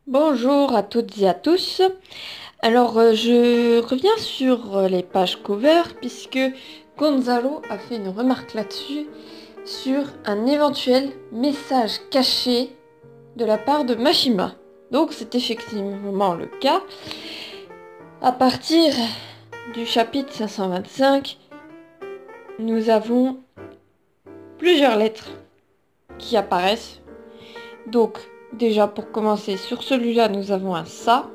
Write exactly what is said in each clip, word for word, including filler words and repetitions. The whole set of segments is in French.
Bonjour à toutes et à tous. Alors, euh, je reviens sur euh, les pages cover puisque Gonzalo a fait une remarque là-dessus sur un éventuel message caché de la part de Mashima. Donc, c'est effectivement le cas. À partir du chapitre cinq cent vingt-cinq, nous avons plusieurs lettres qui apparaissent. Donc, déjà pour commencer, sur celui-là, nous avons un ça.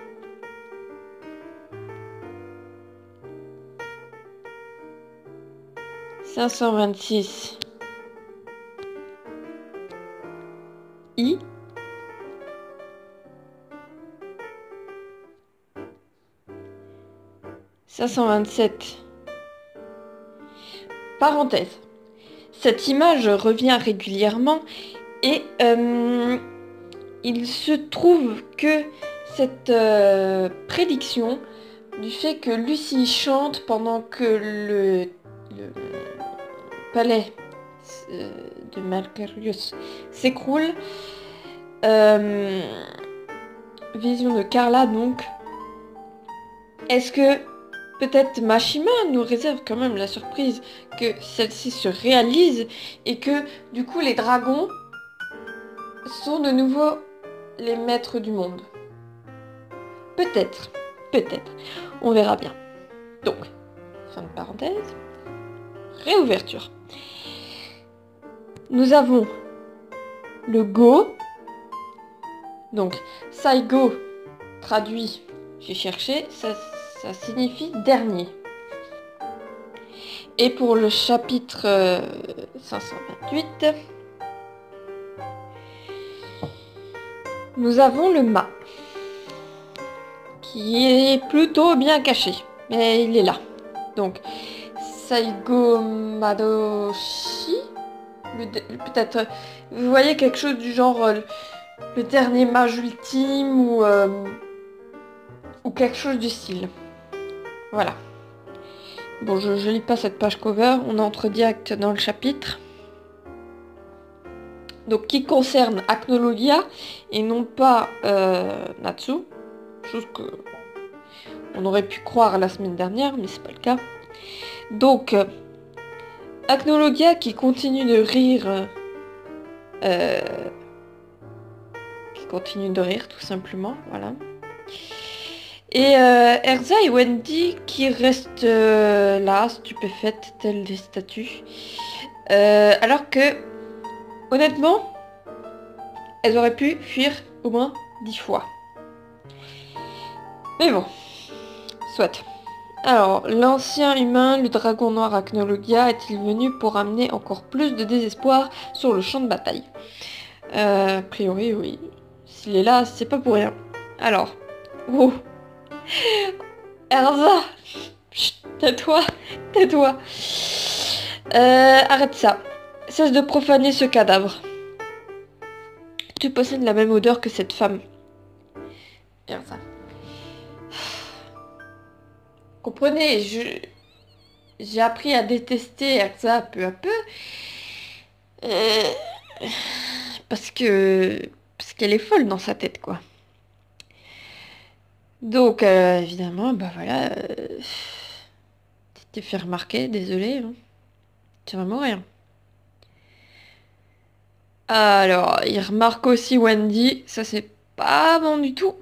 cinq cent vingt-six I. cinq cent vingt-sept. Parenthèse. Cette image revient régulièrement et euh, il se trouve que cette euh, prédiction du fait que Lucie chante pendant que le, le palais euh, de Malcarius s'écroule, euh, vision de Carla donc, est-ce que peut-être Mashima nous réserve quand même la surprise que celle-ci se réalise et que du coup les dragons sont de nouveau les maîtres du monde. Peut-être, peut-être. On verra bien. Donc, fin de parenthèse. Réouverture. Nous avons le go. Donc, Saigo, traduit, j'ai cherché, ça, ça signifie dernier. Et pour le chapitre euh, cinq cent vingt-huit, nous avons le ma, qui est plutôt bien caché, mais il est là. Donc, Saigo Madoshi, peut-être, vous voyez quelque chose du genre euh, le dernier mage ultime ou, euh, ou quelque chose du style. Voilà. Bon, je, je lis pas cette page cover, on entre direct dans le chapitre. Donc, qui concerne Acnologia et non pas euh, Natsu. Chose que on aurait pu croire la semaine dernière, mais c'est pas le cas. Donc, euh, Acnologia qui continue de rire. Euh, qui continue de rire, tout simplement, voilà. Et euh, Erza et Wendy qui restent euh, là, stupéfaites, telles des statues. Euh, alors que, honnêtement, elles auraient pu fuir au moins dix fois. Mais bon, soit. Alors, l'ancien humain, le dragon noir Acnologia, est-il venu pour amener encore plus de désespoir sur le champ de bataille? euh, A priori, oui. S'il est là, c'est pas pour rien. Alors, oh, Erza, chut, tais-toi, tais-toi. Euh, arrête ça. Cesse de profaner ce cadavre. Tu possèdes la même odeur que cette femme. Erza. Comprenez, je... j'ai appris à détester Erza peu à peu. Euh, Parce que... Parce qu'elle est folle dans sa tête, quoi. Donc, euh, évidemment, bah voilà... Euh... Tu t'es fait remarquer, désolé. Hein. Tu vas mourir. Alors, il remarque aussi Wendy. Ça, c'est pas bon du tout.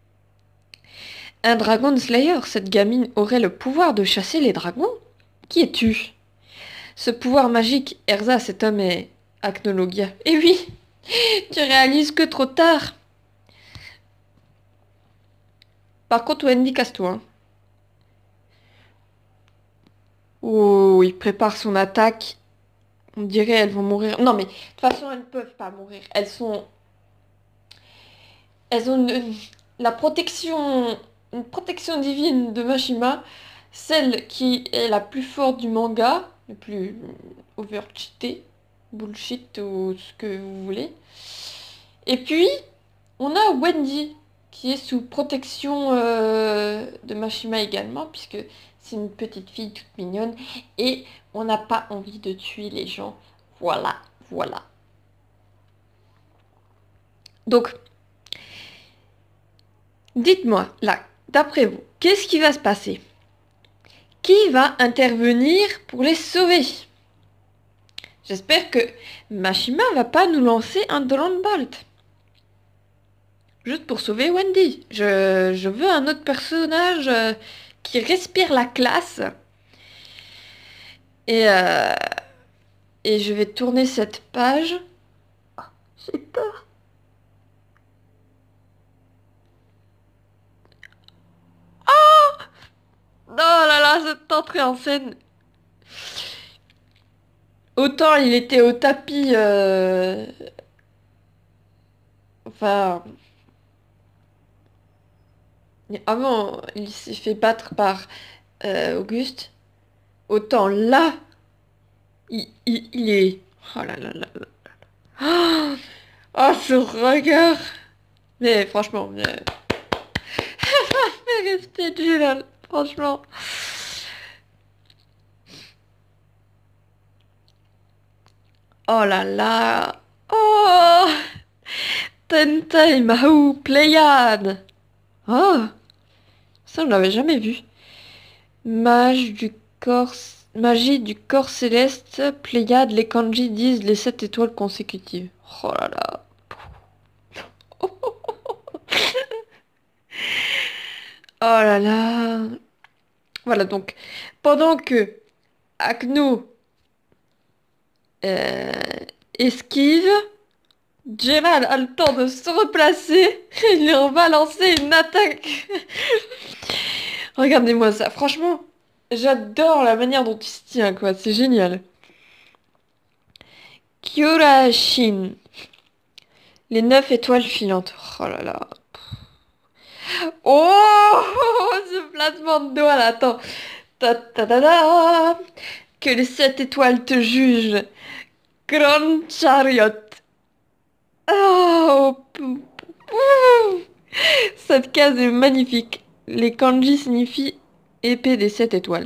Un Dragon Slayer, cette gamine aurait le pouvoir de chasser les dragons? Qui es-tu? Ce pouvoir magique, Erza, cet homme est Acnologia. Et oui, tu réalises que trop tard. Par contre, Wendy, casse-toi. Hein. Oh, il prépare son attaque. On dirait elles vont mourir. Non, mais de toute façon, elles ne peuvent pas mourir. Elles sont... Elles ont une... la protection... Une protection divine de Mashima. Celle qui est la plus forte du manga. Le plus overcheaté. Bullshit ou ce que vous voulez. Et puis, on a Wendy, qui est sous protection euh, de Mashima également, puisque c'est une petite fille toute mignonne, et on n'a pas envie de tuer les gens. Voilà, voilà. Donc, Dites-moi, là, d'après vous, qu'est-ce qui va se passer? Qui va intervenir pour les sauver? J'espère que Mashima va pas nous lancer un Drone Bolt. Juste pour sauver Wendy. Je, je veux un autre personnage euh, qui respire la classe. Et, euh, et je vais tourner cette page. Oh, j'ai peur. Oh là là, cette entrée en scène. Autant il était au tapis... euh, Enfin... Avant, il s'est fait battre par euh, Auguste. Autant là, il, il- il est... Oh là là là là. Oh, oh, ce regard. Mais franchement, mais... respect Gilal, franchement. Oh là là. Oh, Tentei Mahou Pléiade. Oh, ça on l'avait jamais vu. Mage du corps... Magie du corps céleste, Pléiade, les kanji disent les sept étoiles consécutives. Oh là là. Oh là là. Voilà, donc, pendant que Akno euh, esquive, Gerald a le temps de se replacer et lui va lancer une attaque. Regardez-moi ça, franchement, j'adore la manière dont il se tient, quoi, c'est génial. Kyorashin, les neuf étoiles filantes. Oh là là. Oh, ce placement de doigt là, attends. Ta ta ta ta. Que les sept étoiles te jugent. Grand Chariot. Oh, pou- pou. Cette case est magnifique. Les kanji signifient épée des sept étoiles.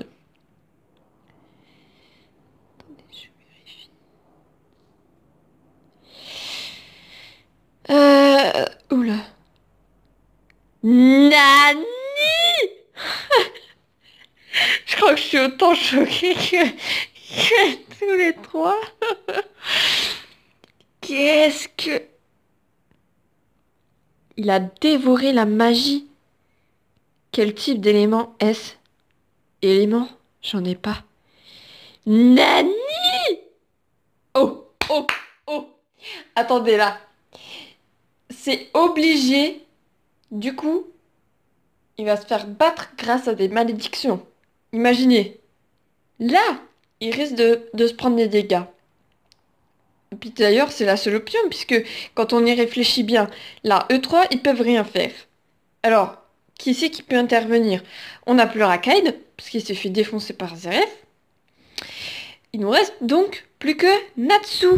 Attendez, je vérifie. Euh... Oula. Nani? Je crois que je suis autant choquée que, que tous les trois. Qu'est-ce que... Il a dévoré la magie. Quel type d'élément est-ce? Élément? J'en ai pas. Nani? Oh, oh, oh. Attendez là. C'est obligé. Du coup, il va se faire battre grâce à des malédictions. Imaginez. Là, il risque de, de se prendre des dégâts. Et puis d'ailleurs, c'est la seule option, puisque quand on y réfléchit bien, là, eux trois, ils peuvent rien faire. Alors, qui c'est qui peut intervenir? On n'a plus Rakaid, parce qu'il s'est fait défoncer par Zeref. Il nous reste donc plus que Natsu.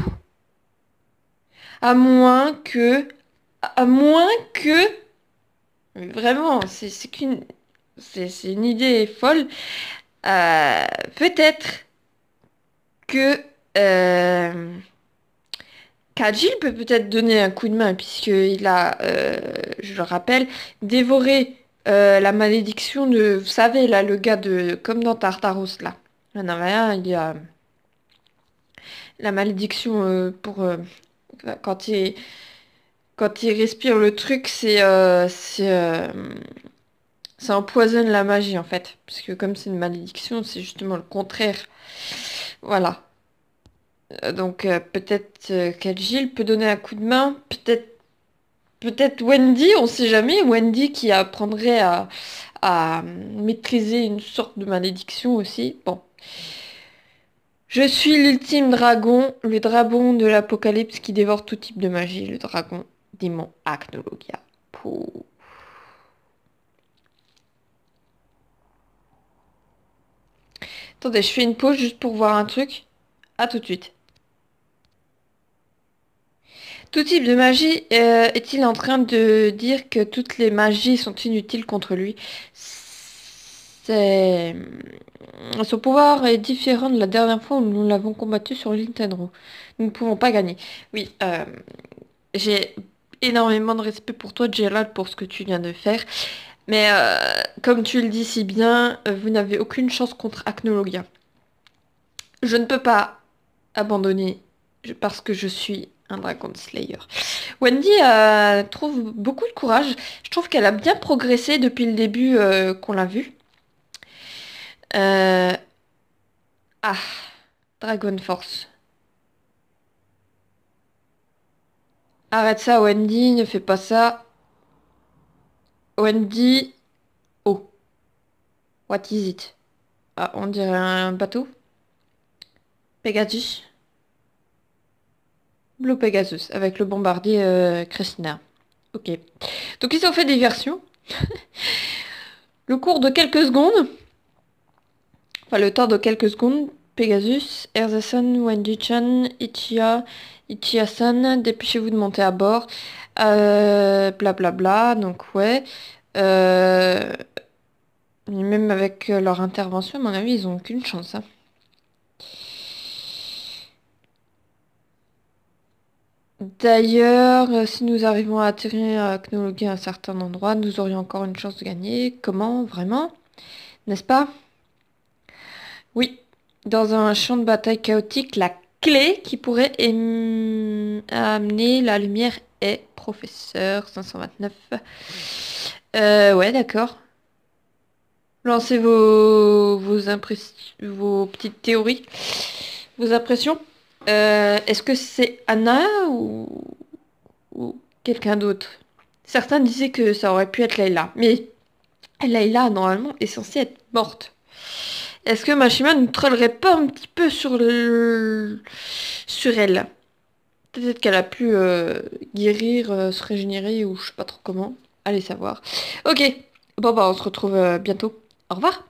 À moins que... À moins que... Mais vraiment, c'est c'est qu'une... C'est c'est une idée folle. Euh, peut-être que... Euh, Kajil peut peut-être donner un coup de main, puisqu'il a, euh, je le rappelle, dévoré euh, la malédiction de... Vous savez, là, le gars de... Comme dans Tartaros, là. Il y en avait un, il y a... La malédiction euh, pour... euh, quand il... Quand il respire le truc, c'est... euh, c'est... euh, ça empoisonne la magie, en fait. Parce que comme c'est une malédiction, c'est justement le contraire. Voilà. Euh, Donc euh, peut-être euh, qu'Agile peut donner un coup de main, peut-être peut-être Wendy, on sait jamais, Wendy qui apprendrait à, à maîtriser une sorte de malédiction aussi. Bon. Je suis l'ultime dragon, le dragon de l'apocalypse qui dévore tout type de magie, le dragon démon Acnologia. Pouh. Attendez, je fais une pause juste pour voir un truc. À tout de suite. Tout type de magie euh, est-il en train de dire que toutes les magies sont inutiles contre lui? C'est... Son pouvoir est différent de la dernière fois où nous l'avons combattu sur Nintendo. Nous ne pouvons pas gagner. Oui, euh, j'ai... énormément de respect pour toi, Gerald, pour ce que tu viens de faire. Mais euh, comme tu le dis si bien, euh, vous n'avez aucune chance contre Acnologia. Je ne peux pas abandonner je- parce que je suis un Dragon Slayer. Wendy euh, trouve beaucoup de courage. Je trouve qu'elle a bien progressé depuis le début euh, qu'on l'a vue. Euh, Ah, Dragon Force. Arrête ça, Wendy, ne fais pas ça. Wendy. Oh, what is it? Ah, on dirait un bateau. Pegasus. Blue Pegasus, avec le bombardier euh, Christina. Ok. Donc ils ont fait des versions. Le cours de quelques secondes, enfin le temps de quelques secondes, Pegasus, Erzasan, Wendy-chan, Ichiya, Ichiya-san, dépêchez-vous de monter à bord. Euh, blablabla, donc ouais. Euh, même avec euh, leur intervention, à mon avis, ils ont aucune chance, hein. D'ailleurs, euh, si nous arrivons à atterrir à Knologi à un certain endroit, nous aurions encore une chance de gagner. Comment? Vraiment? N'est-ce pas? Oui. Dans un champ de bataille chaotique, la clé qui pourrait ém- amener la lumière est professeur cinq cent vingt-neuf. Euh, ouais, d'accord. Lancez vos, vos, impress- vos petites théories, vos impressions. Euh, est-ce que c'est Anna ou, ou quelqu'un d'autre? Certains disaient que ça aurait pu être Layla, mais Layla, normalement, est censée être morte. Est-ce que Mashima ne trollerait pas un petit peu sur le... sur elle? Peut-être qu'elle a pu euh, guérir, euh, se régénérer, ou je sais pas trop comment. Allez savoir. Ok, bon bah on se retrouve euh, bientôt. Au revoir.